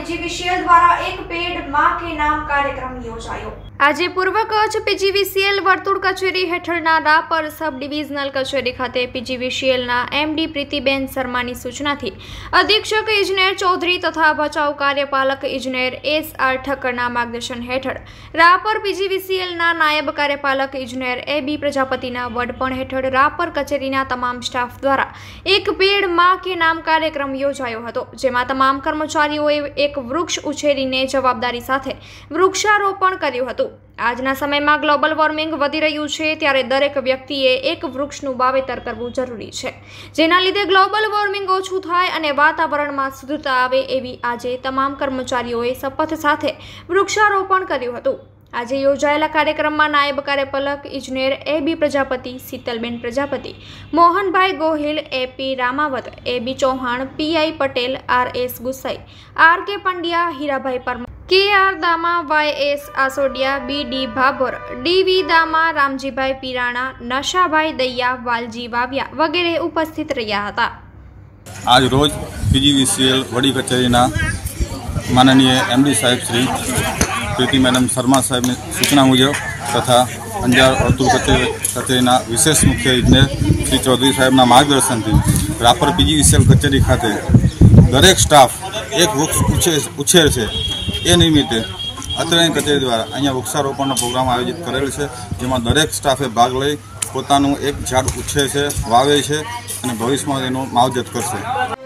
PGVCL द्वारा एक पेड़ मां के नाम कार्यक्रम योजायो। આજે પૂર્વ કચ્છ પીજીવીસીએલ વર્તુળ કચેરી હેઠળના રાપર સબ ડિવિઝનલ કચેરી ખાતે પીજીવીસીએલના એમડી પ્રીતિબેન શર્માની સૂચનાથી અધિક્ષક ઇજનેર ચૌધરી તથા ભચાઉ કાર્યપાલક ઇજનેર એસ.આર. ઠક્કરના માર્ગદર્શન હેઠળ રાપર પીજીવીસીએલના નાયબ કાર્યપાલક ઇજનેર એ.બી. પ્રજાપતિના વડપણ હેઠળ રાપર કચેરીના તમામ સ્ટાફ દ્વારા એક પેડ માં કે નામ કાર્યક્રમ યોજાયો હતો, જેમાં તમામ કર્મચારીઓએ એક વૃક્ષ ઉછેરીને જવાબદારી સાથે વૃક્ષારોપણ કર્યું હતું। આજના સમયમાં ગ્લોબલ વોર્મિંગ વધી રહ્યું છે, ત્યારે દરેક વ્યક્તિએ એક વૃક્ષનું વાવેતર કરવું જરૂરી છે, જેના લીધે ગ્લોબલ વોર્મિંગ ઓછું થાય અને વાતાવરણમાં શુદ્ધતા આવે એવી આજે તમામ કર્મચારીઓએ શપથ સાથે વૃક્ષારોપણ કર્યું હતું। આજે યોજાયેલા કાર્યક્રમમાં નાયબ કાર્યપાલક ઇજનેર A B. Prajapati, Sheetalben Prajapati, Mohanbhai Gohil, A P. Ramavat, A B. Chauhan, P I. Patel, R S. Gusai, R K. Pandya, Hirabhai Parmar, K R. Dama, Y S. Asodiya, B D. Bhabhor, D V. Dama, Ramjibhai Pirana, Nashabhai Daiya, Valji Vaviya વગેરે ઉપસ્થિત રહ્યા હતા। આજ રોજ પીજીવીસીએલ વડી કચેરીના માનનીય એમડી સાહેબ શ્રી પ્રીતિ મેડમ શર્મા સાહેબની સૂચના મુજબ તથા અંજાર વર્તુળ કચેરીના વિશેષ મુખ્ય ઇજનેર શ્રી ચૌધરી સાહેબના માર્ગદર્શનથી રાપર પીજીવીસીએલ કચેરી ખાતે દરેક સ્ટાફ એક વૃક્ષ ઉછેર છે એ નિમિત્તે અત્રેની કચેરી દ્વારા અહીંયા વૃક્ષારોપણનો પ્રોગ્રામ આયોજિત કરેલ છે, જેમાં દરેક સ્ટાફે ભાગ લઈ પોતાનું એક ઝાડ ઉછેર છે, વાવે છે અને ભવિષ્યમાં એનું માવજત કરશે।